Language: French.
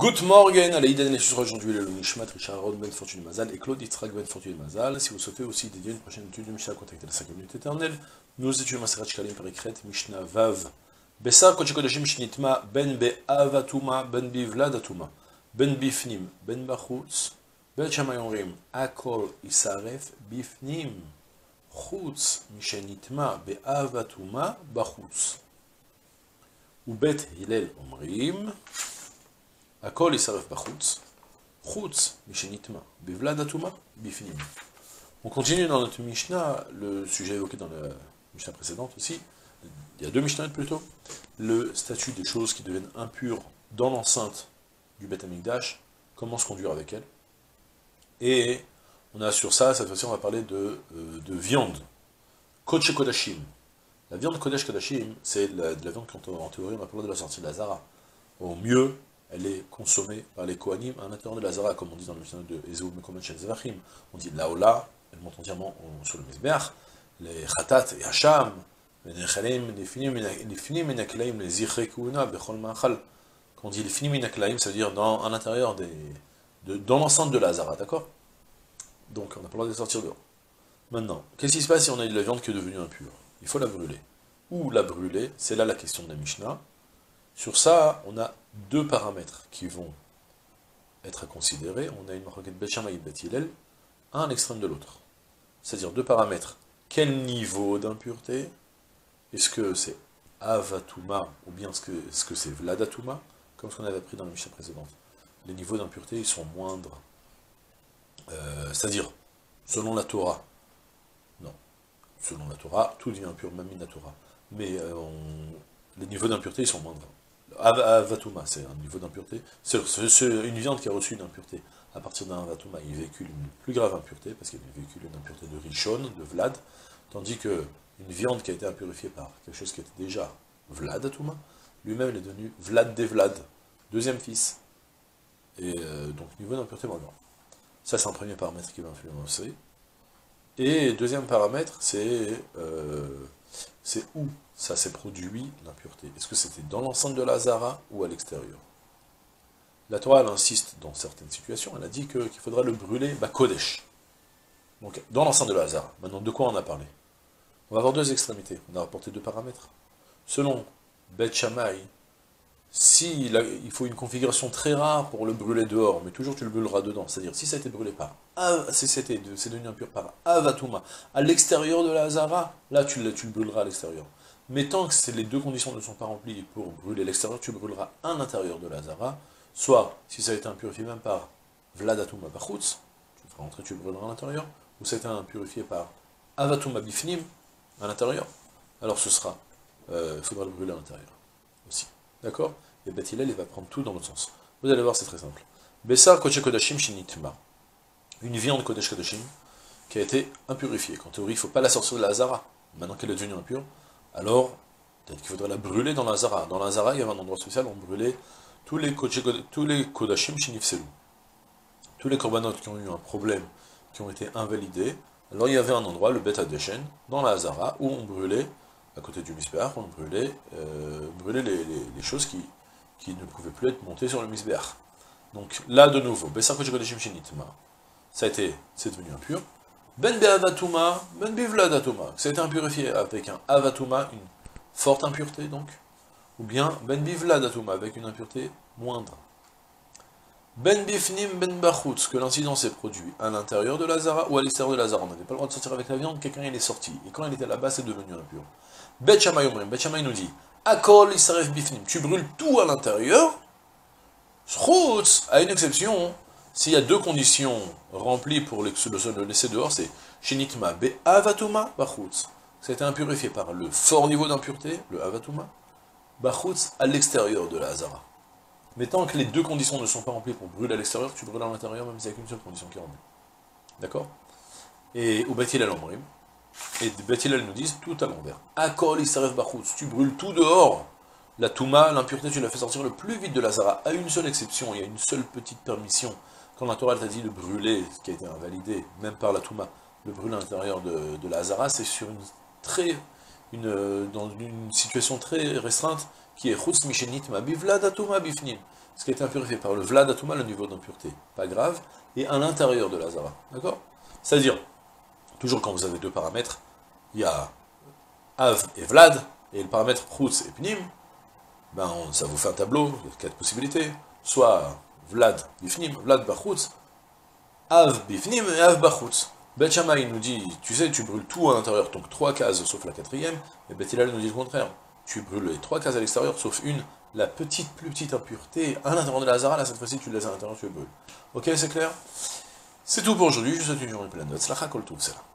Good morning, Alaïden et Susra, aujourd'hui le Nishmat, Richard Aaron Ben Fortune Mazal et Claude Yitzhak Ben Fortune Mazal. Si vous souhaitez aussi dédier une prochaine étude de Mishnah, contactez la 5 minutes éternelle. Nous étudions Maserat Shkalim Perikret, Mishnah Vav. Bessar Kochekodashim Shnitma Ben Be'avatuma Ben Bivladatuma Ben Bifnim Ben Bachutz Ben Shamayomrim Akol Isaref Bifnim Chutz Mishenitma Be'avatuma Bachutz Ubet Hillel Omrim Akol Isaref Bachutz, Chutz, Mishenitma, Bivladatuma, Bifnim. On continue dans notre Mishnah, le sujet évoqué dans la Mishnah précédente aussi, il y a deux Mishnahs plutôt, le statut des choses qui deviennent impures dans l'enceinte du Beth Amikdash, comment se conduire avec elles. Et on a sur ça, cette fois-ci on va parler de viande, Kodesh Kodashim. La viande Kodesh Kodashim, c'est de la viande qu'en théorie on va parler de la sortie de la Zara. Au mieux, elle est consommée par les Kohanim à l'intérieur de la Zara, comme on dit dans le Mishnah de Ezeu Mekomen Shel Zevachim. On dit Laola, elle monte entièrement sur le Mizbeach, les Khatat et Hacham, les Nechalim, les Finim et Naklaim, les Zichre Kuna, Bechol Ma'achal. Quand on dit les Finim et Naklaim, ça veut dire à l'intérieur dans l'enceinte de la Zara, d'accord? Donc on n'a pas le droit de sortir dehors. Maintenant, qu'est-ce qui se passe si on a de la viande qui est devenue impure? Il faut la brûler. Où la brûler? C'est là la question de la Mishnah. Sur ça, on a deux paramètres qui vont être à considérer. On a une marquette Bet Shammai et Bet Hillel, un à l'extrême de l'autre. C'est-à-dire deux paramètres. Quel niveau d'impureté? Est-ce que c'est Avatuma ou bien est-ce que c'est Vladatuma, comme ce qu'on avait appris dans la Mishnah précédente? Les niveaux d'impureté, ils sont moindres. C'est-à-dire, selon la Torah. Non. Selon la Torah, tout devient impur, même la Torah. Mais les niveaux d'impureté, ils sont moindres. Avatuma, c'est un niveau d'impureté. C'est une viande qui a reçu une impureté. À partir d'un Avatuma, il véhicule une plus grave impureté, parce qu'il véhicule une impureté de Rishon, de Vlad, tandis que une viande qui a été impurifiée par quelque chose qui était déjà Vladatuma, lui-même il est devenu Vlad des Vlad, deuxième fils. Et donc niveau d'impureté moins grand. Ça c'est un premier paramètre qui va influencer. Et deuxième paramètre, c'est où ça s'est produit, l'impureté. Est-ce que c'était dans l'enceinte de la Zara ou à l'extérieur? La Torah, elle insiste dans certaines situations, elle a dit qu'il faudra le brûler, Kodesh. Donc, dans l'enceinte de la Zara. Maintenant, de quoi on a parlé? On va avoir deux extrémités, on a rapporté deux paramètres. Selon Bet Shammai, il faut une configuration très rare pour le brûler dehors, mais toujours tu le brûleras dedans. C'est-à-dire, si ça a été brûlé c'est devenu impur par Avatuma, à l'extérieur de la Zara, là tu le brûleras à l'extérieur. Mais tant que les deux conditions ne sont pas remplies pour brûler l'extérieur, tu brûleras à l'intérieur de la Zara, soit, si ça a été impurifié même par Vladatuma Bachutz, tu le feras rentrer, tu le brûleras à l'intérieur, ou ça a été impurifié par Avatuma Bifnim, à l'intérieur, alors ce sera, il faudra le brûler à l'intérieur, aussi. D'accord? Et Bet Hillel, il va prendre tout dans l'autre sens. Vous allez voir, c'est très simple. Bessar Kodesh Kodashim Shinitma. Une viande Kodesh Kodashim qui a été impurifiée. En théorie, il ne faut pas la sortir de la Zara. Maintenant qu'elle est devenue impure, alors peut-être qu'il faudrait la brûler dans la Zara. Dans la Zara, il y avait un endroit spécial où on brûlait tous les Kodashim Shinifselu. Tous les korbanot qui ont eu un problème, qui ont été invalidés. Alors il y avait un endroit, le Bet Hadeshen, dans la Zara, où on brûlait, à côté du Misbeach, on brûlait les choses qui ne pouvaient plus être montées sur le Misbeach. Donc là, de nouveau, Bessar Kodesh Kodashim Shinitma, c'est devenu impur. Ben Be'avatuma, Ben Bivladatuma, ça a été impurifié avec un Avatuma, une forte impureté donc, ou bien Ben Bivladatuma, avec une impureté moindre. Ben Bifnim, Ben Bachutz, que l'incident s'est produit à l'intérieur de la Zara ou à l'extérieur de la Zara. On n'avait pas le droit de sortir avec la viande, quelqu'un il est sorti. Et quand il était là-bas, c'est devenu impur. Bet Shammai Omrim, Bet Shammai nous dit, Akol Isaref Bifnim, tu brûles tout à l'intérieur, Chutz, à une exception, s'il y a deux conditions remplies pour le laisser dehors, c'est Shinitma Be Avatuma Bachutz. Ça a été impurifié par le fort niveau d'impureté, le Avatuma, Bachutz, à l'extérieur de la Hazara. Mais tant que les deux conditions ne sont pas remplies pour brûler à l'extérieur, tu brûles à l'intérieur, même s'il n'y a qu'une seule condition qui est remplie. D'accord? Et au Bet Hillel Omrim, et Bet Hillel nous disent tout à l'envers. Akol Isaref Bachutz, tu brûles tout dehors. La Touma, l'impureté, tu la fais sortir le plus vite de la Zara, à une seule exception, il y a une seule petite permission. Quand la Torah t'a dit de brûler, ce qui a été invalidé, même par la Touma, de brûler à l'intérieur de la Zara, c'est sur dans une situation très restreinte, qui est chutz mishenit ma bivlad atuma bifnim. Ce qui est impurifié par le vlad atuma, le niveau d'impureté, pas grave, et à l'intérieur de la zara. D'accord? C'est-à-dire, toujours quand vous avez deux paramètres, il y a av et vlad, et le paramètre chutz et pnim, ben ça vous fait un tableau, il y a 4 possibilités, soit vlad bifnim, vlad bachutz, av bifnim et av bachutz. Bet Shammai nous dit, tu sais, tu brûles tout à l'intérieur, donc 3 cases sauf la 4e, et Bet Hillel nous dit le contraire. Tu brûles les 3 cases à l'extérieur, sauf une, la petite, plus petite impureté à l'intérieur de la zara, là cette fois-ci tu le laisses à l'intérieur, tu le brûles. Ok, c'est clair? C'est tout pour aujourd'hui, je vous souhaite une journée pleine de tzlacha kol tov, c'est là.